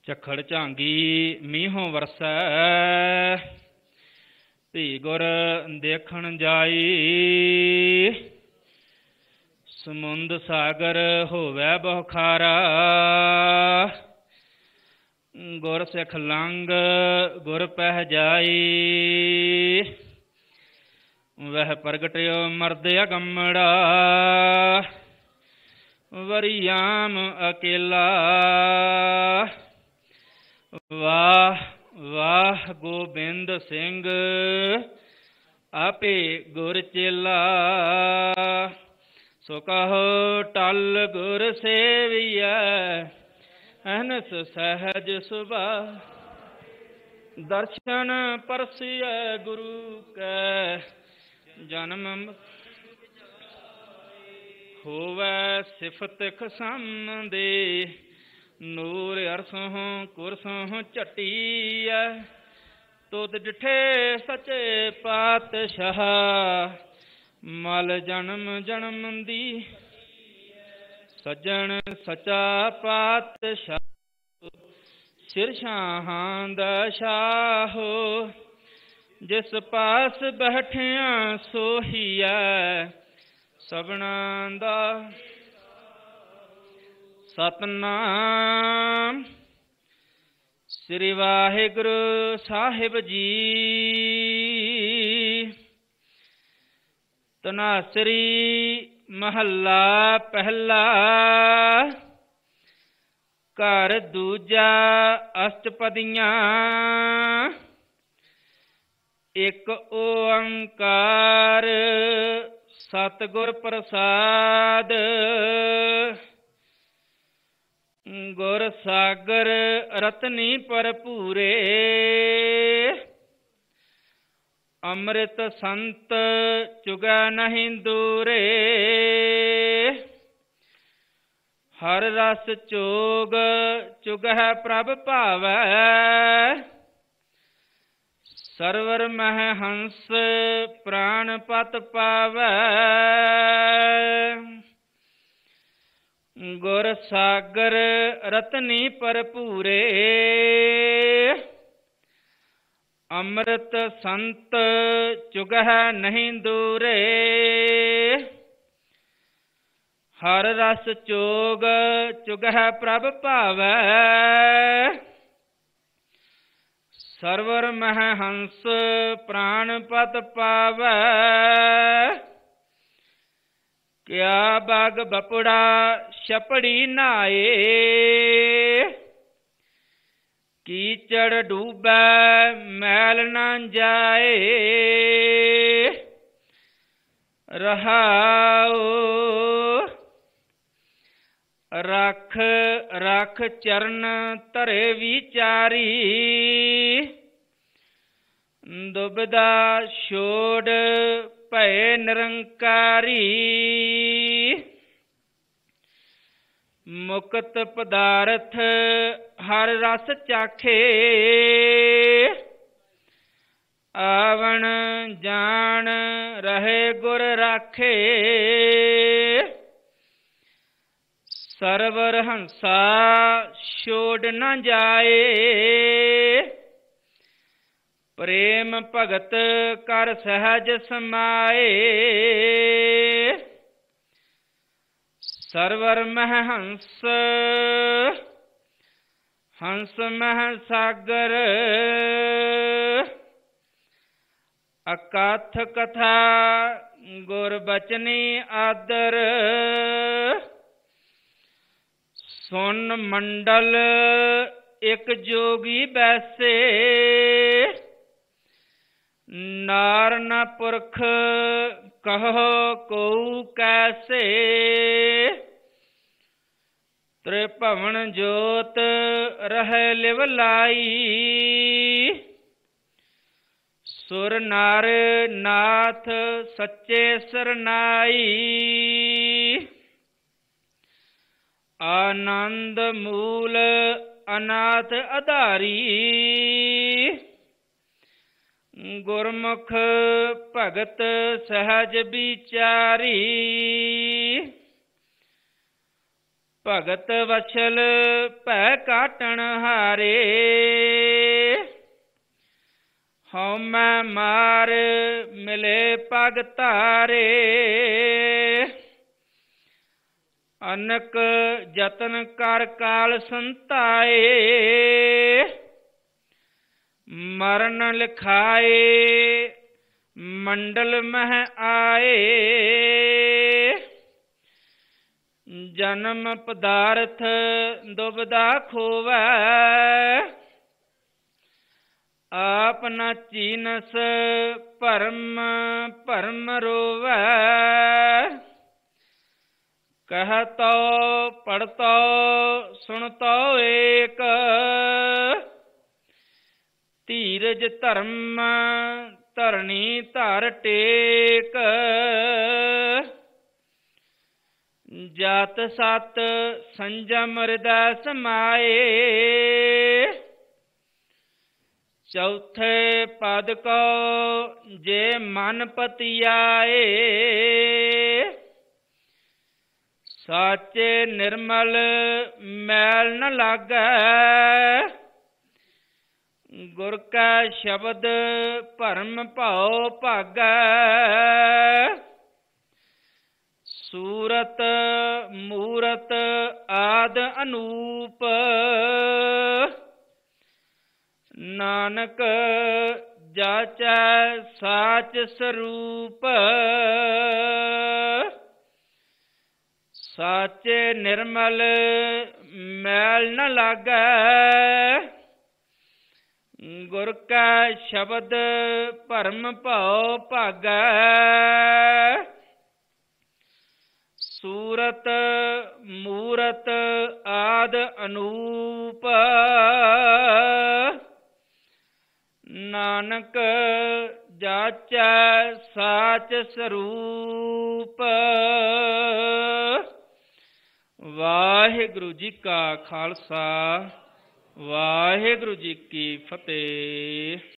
ਝੱਖੜ ਝਾਂਗੀ ਮੀਂਹੋਂ ਵਰਸੈ, ਧੀ ਗੁਰ ਦੇਖਣ ਜਾਈ। ਸਮੁੰਦ ਸਾਗਰ ਹੋਵੈ ਬਹੁ ਖਾਰਾ, ਗੁਰ ਸਿੱਖ ਲੰਘ ਗੁਰ ਪਹਿ ਜਾਈ। ਵਹਿ ਪ੍ਰਗਟਿਓ ਮਰਦ ਅਗੰਮੜਾ, ਵਰਿਆਮ ਅਕੇਲਾ। ਵਾਹ ਵਾਹ ਗੋਬਿੰਦ ਸਿੰਘ ਆਪੇ ਗੁਰ ਚੇਲਾ। ਸੋ ਕਹੋ ਟਲ ਗੁਰ ਸੇਵੀਐ, ਅਹਨਸ ਸਹਿਜ ਸੁਭਾ। ਦਰਸ਼ਨ ਪਰਸੀਐ ਗੁਰੂ ਕੈ, ਜਨਮ ਹੋਵੈ ਸਿਫਤ ਖਸਮ ਦੇ। ਨੂਰ ਅਰਸੋਂ ਕੁਰਸੋਂ ਝਟੀਐ, ਤੁਧ ਡਿਠੇ ਸੱਚੇ ਪਾਤਸ਼ਾਹ। ਮਲ ਜਨਮ ਜਨਮ ਦੀ ਸੱਜਣ ਸੱਚਾ ਪਾਤਸ਼ਾਹ। ਸਿਰ ਸ਼ਾਹਾਂ ਦਾ ਸ਼ਾਹੋ, ਜਿਸ ਪਾਸ ਬੈਠਿਆ ਸੋਹੀਐ ਸਭਨਾਂ ਦਾ। ਸਤਨਾਮ ਸ੍ਰੀ ਵਾਹਿਗੁਰੂ ਸਾਹਿਬ ਜੀ। ਤਨਾਸਰੀ ਮਹੱਲਾ ਪਹਿਲਾ। ਘਰ ਦੂਜਾ ਅਸ਼ਟਪਦੀਆਂ। ਇੱਕ ਓੰਕਾਰ ਸਤਿਗੁਰ ਪ੍ਰਸਾਦ। ਗੁਰ ਸਾਗਰ ਰਤਨੀ ਭਰਪੂਰੇ, ਅੰਮ੍ਰਿਤ ਸੰਤ ਚੁਗੈ ਨਹੀਂ ਦੂਰੇ। ਹਰ ਰਸ ਚੋਗ ਚੁਗਹਿ ਪ੍ਰਭ ਭਾਵੈ, ਸਰਵਰ ਮਹਿ ਹੰਸ ਪ੍ਰਾਣ ਪਤ ਪਾਵੈ। ਗੁਰ ਸਾਗਰ ਰਤਨੀ ਭਰਪੂਰੇ, ਅੰਮ੍ਰਿਤ ਸੰਤ ਚੁਗਹਿ ਨਹੀਂ ਦੂਰੇ। ਹਰ ਰਸ ਚੋਗ ਚੁਗਹਿ ਪ੍ਰਭ ਭਾਵੈ, ਸਰਵਰ ਮਹਿ ਹੰਸ ਪ੍ਰਾਣ ਪਤ ਪਾਵੈ। ਕਿਆ ਬਾਗ ਬਪੜਾ ਛਪੜੀ ਨਾਏ, ਕੀਚੜ ਡੂਬੈ ਮੈਲ ਨਾ ਜਾਏ। ਰਹਾਉ ਰੱਖ ਰੱਖ ਚਰਨ ਧਰੇ ਵਿਚਾਰੀ। ਦੁਬਿਧਾ ਛੋੜ ਭਏ ਨਿਰੰਕਾਰੀ। ਮੁਕਤ ਪਦਾਰਥ ਹਰ ਰਸ ਚਾਖੇ, ਆਵਣ ਜਾਣ ਰਹੇ ਗੁਰ ਰਾਖੇ। ਸਰਵਰ ਹੰਸਾ ਛੋੜ ਨਾ ਜਾਏ, ਪ੍ਰੇਮ ਭਗਤ ਕਰ ਸਹਿਜ ਸਮਾਏ। ਸਰਵਰ ਮਹਿ ਹੰਸ ਹੰਸ ਮਹਿ ਸਾਗਰ। ਅਕਥ ਕਥਾ ਗੁਰ ਬਚਨੀ ਆਦਰ। ਸੁਨ ਮੰਡਲ ਇੱਕ ਜੋਗੀ ਬੈਸੇ, ਨਾਰ ਨ ਪੁਰਖ ਕਹੋ ਕਉ ਕੈਸੇ। ਤ੍ਰਿਭਵਨ ਜੋਤ ਰਹਿ ਲਿਵ ਲਾਈ, ਸੁਰ ਨਰ ਨਾਥ ਸੱਚੇ ਸਰਨਾਈ। ਆਨੰਦ ਮੂਲ ਅਨਾਥ ਆਧਾਰੀ, ਗੁਰਮੁਖ ਭਗਤ ਸਹਿਜ ਵਿਚਾਰੀ। ਭਗਤ ਵਛਲ ਭੈ ਕਾਟਣ ਹਾਰੇ। ਹਉ ਮੈਂ ਮਾਰ ਮਿਲੇ ਪਗ ਧਾਰੇ। ਅਨਕ ਜਤਨ ਕਰ ਕਾਲ ਸੰਤਾਏ। ਮਰਨ ਲਿਖਾਏ ਮੰਡਲ ਮਹਿ ਆਏ। ਜਨਮ ਪਦਾਰਥ ਦੁਬਦਾ ਖੋਵੈ। ਆਪ ਨ ਚੀਨਸ ਭਰਮ ਭਰਮ ਰੋਵੈ। ਕਹਿਤੋ ਪੜਤੋ ਸੁਣਤੋ ਏਕ। ਧੀਰਜ ਧਰਮ ਧਰਣੀ ਧਰ ਟੇਕ। ਜਤ ਸਤ ਸੰਜਮ ਹਿਰਦੈ ਸਮਾਏ। ਚੌਥੇ ਪਦ ਕੋ ਜੇ ਮਨ ਪਤਿਆਏ। ਸਾਚੇ ਨਿਰਮਲ ਮੈਲ ਨ ਲਾਗੈ। ਗੁਰ ਕਾ ਸ਼ਬਦ ਭਰਮ ਭਉ ਭਾਗੈ। ਸੂਰਤ ਮੂਰਤ ਆਦ ਅਨੂਪ। ਨਾਨਕ ਜਾਚੈ ਸਾਚ ਸਰੂਪ। ਸਾਚੇ ਨਿਰਮਲ ਮੈਲ ਨ ਲਾਗੈ। ਗੁਰ ਕਾ ਸ਼ਬਦ ਭਰਮ ਭਉ ਭਾਗੈ। ਸੂਰਤ ਮੂਰਤ ਆਦ ਅਨੂਪ। ਨਾਨਕ ਜਾਚੈ ਸਾਚ ਸਰੂਪ। ਵਾਹਿਗੁਰੂ ਜੀ ਕਾ ਖਾਲਸਾ ਵਾਹਿਗੁਰੂ ਜੀ ਕੀ ਫਤਿਹ।